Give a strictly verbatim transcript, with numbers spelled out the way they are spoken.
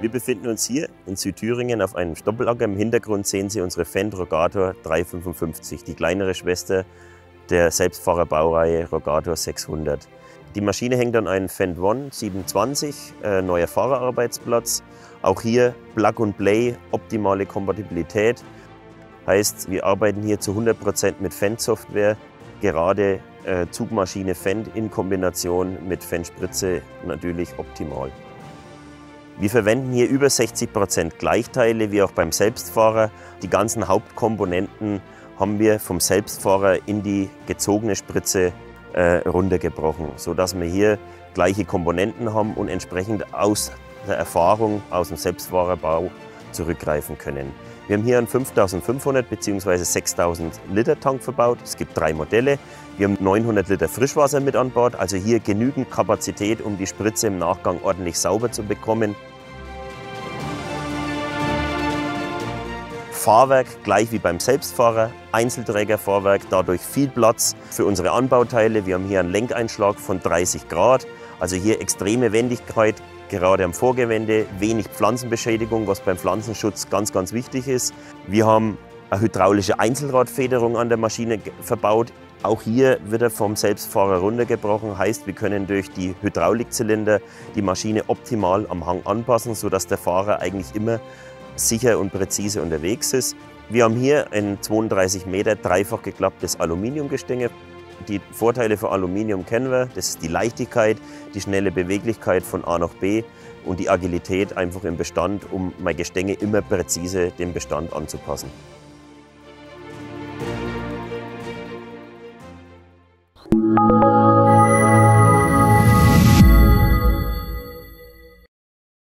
Wir befinden uns hier in Südthüringen auf einem Stoppelacker. Im Hintergrund sehen Sie unsere Fendt Rogator dreihundertfünfundfünfzig, die kleinere Schwester der Selbstfahrerbaureihe Rogator sechshundert. Die Maschine hängt an einem Fendt One siebenundzwanzig, äh, neuer Fahrerarbeitsplatz. Auch hier Plug and Play, optimale Kompatibilität. Heißt, wir arbeiten hier zu hundert Prozent mit Fendt-Software. Gerade äh, Zugmaschine Fendt in Kombination mit Fendt-Spritze natürlich optimal. Wir verwenden hier über sechzig Prozent Gleichteile, wie auch beim Selbstfahrer. Die ganzen Hauptkomponenten haben wir vom Selbstfahrer in die gezogene Spritze äh, runtergebrochen, sodass wir hier gleiche Komponenten haben und entsprechend aus der Erfahrung aus dem Selbstfahrerbau zurückgreifen können. Wir haben hier einen fünftausendfünfhundert bzw. sechstausend Liter Tank verbaut. Es gibt drei Modelle. Wir haben neunhundert Liter Frischwasser mit an Bord, also hier genügend Kapazität, um die Spritze im Nachgang ordentlich sauber zu bekommen. Fahrwerk gleich wie beim Selbstfahrer, Einzelträgerfahrwerk, dadurch viel Platz für unsere Anbauteile. Wir haben hier einen Lenkeinschlag von dreißig Grad, also hier extreme Wendigkeit, gerade am Vorgewende, wenig Pflanzenbeschädigung, was beim Pflanzenschutz ganz, ganz wichtig ist. Wir haben eine hydraulische Einzelradfederung an der Maschine verbaut. Auch hier wird er vom Selbstfahrer runtergebrochen, heißt, wir können durch die Hydraulikzylinder die Maschine optimal am Hang anpassen, sodass der Fahrer eigentlich immer sicher und präzise unterwegs ist. Wir haben hier ein zweiunddreißig Meter dreifach geklapptes Aluminiumgestänge. Die Vorteile für Aluminium kennen wir, das ist die Leichtigkeit, die schnelle Beweglichkeit von A nach B und die Agilität einfach im Bestand, um mein Gestänge immer präzise dem Bestand anzupassen. Música